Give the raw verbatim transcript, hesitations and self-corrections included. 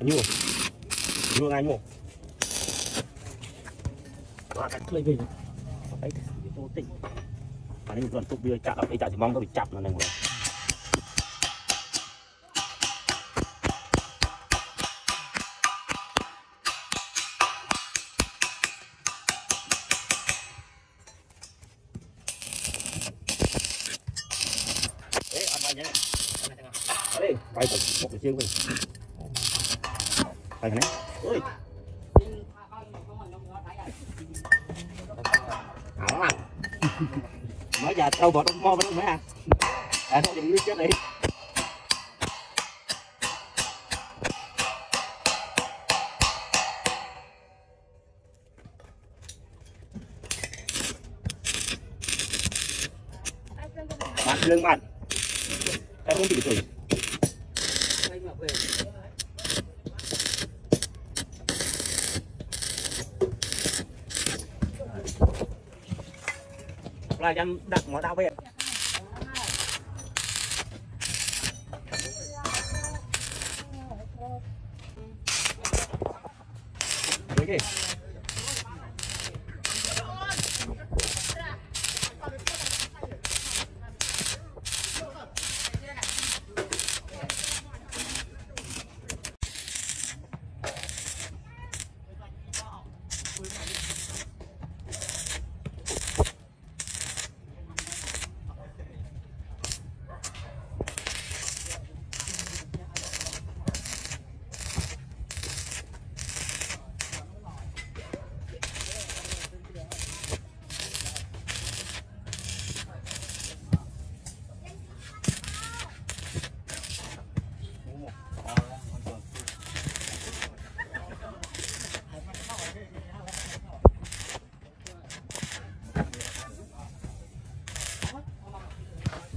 nhua nhua ngay nhua và cái lấy về đấy vô tình và nên còn tục bây giờ chạm ở đây chạm thì mong nó bị chạm là này rồi đấy ăn vai nhé đây vai phải một cái chiếc mình vai cái này ôi ảo à mới giờ đâu bỏ trong mo vẫn mới à à thôi đừng chết đi bạn lương bạn em không bị thử là em đặt ngõ tao về cái gì